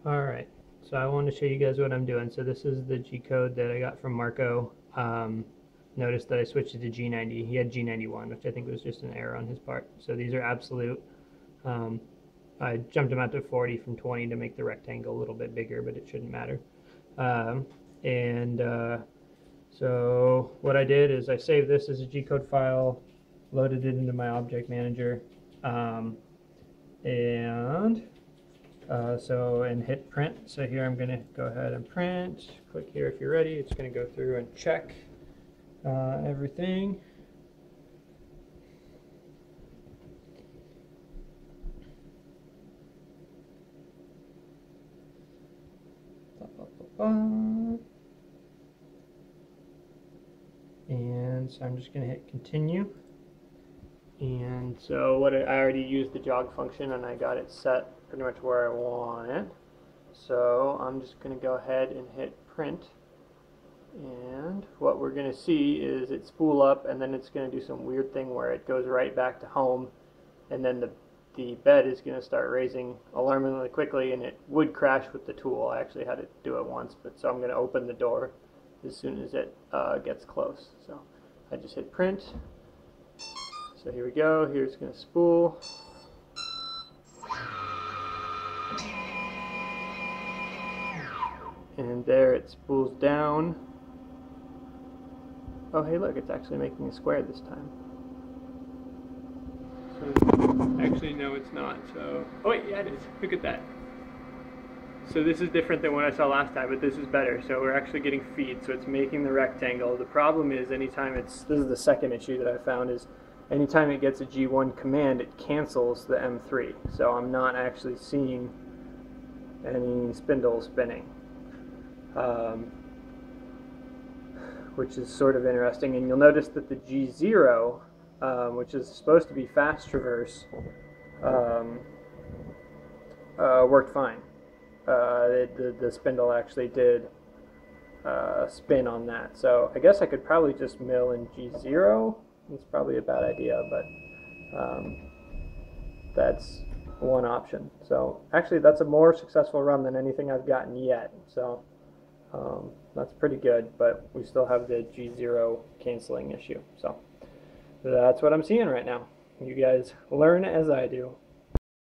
Alright, so I want to show you guys what I'm doing. So this is the G code that I got from Marco. Notice that I switched it to G90. He had G91, which I think was just an error on his part. So these are absolute. Um, I jumped them out to 40 from 20 to make the rectangle a little bit bigger, but it shouldn't matter. Um, and so what I did is I saved this as a G code file, loaded it into my object manager, and and hit print. So here I'm going to go ahead and print. Click here if you're ready. It's going to go through and check everything. And so I'm just going to hit continue. And so I already used the jog function and I got it set pretty much where I want it. So I'm just going to go ahead and hit print. And what we're going to see is it spool up and then it's going to do some weird thing where it goes right back to home, and then the bed is going to start raising alarmingly quickly, and it would crash with the tool. I actually had to do it once, but so I'm going to open the door as soon as it gets close. So I just hit print. So here we go. Here it's going to spool. And there it spools down. Oh, hey, look, it's actually making a square this time. So, actually, no, it's not. So, oh wait, yeah, it is. Look at that. So this is different than what I saw last time, but this is better. So we're actually getting feed, so it's making the rectangle. The problem is anytime this is the second issue that I found, is anytime it gets a G1 command, it cancels the M3. So I'm not actually seeing any spindle spinning. Which is sort of interesting, and you'll notice that the G0, which is supposed to be fast traverse, worked fine. The spindle actually did spin on that, so I guess I could probably just mill in G0. It's probably a bad idea, but that's one option. So actually that's a more successful run than anything I've gotten yet, so that's pretty good, but we still have the G0 canceling issue. So that's what I'm seeing right now. You guys learn as I do.